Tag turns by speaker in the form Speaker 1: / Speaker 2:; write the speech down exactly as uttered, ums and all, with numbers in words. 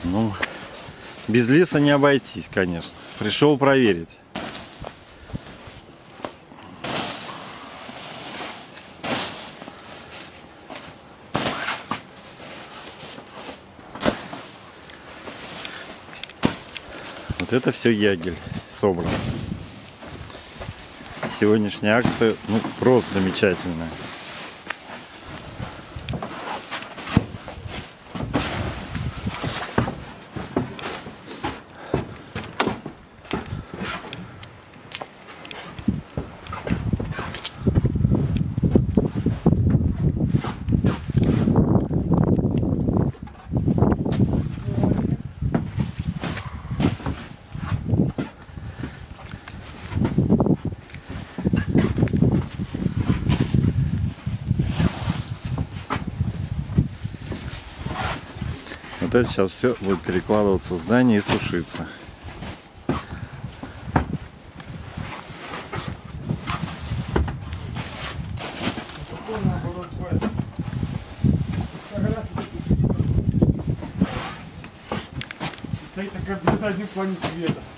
Speaker 1: Ну, без леса не обойтись, конечно. Пришел проверить. Вот это все ягель собран. Сегодняшняя акция, ну, просто замечательная. Вот это сейчас все будет перекладываться в здание и сушиться.
Speaker 2: Стоит такая на заднем плане света.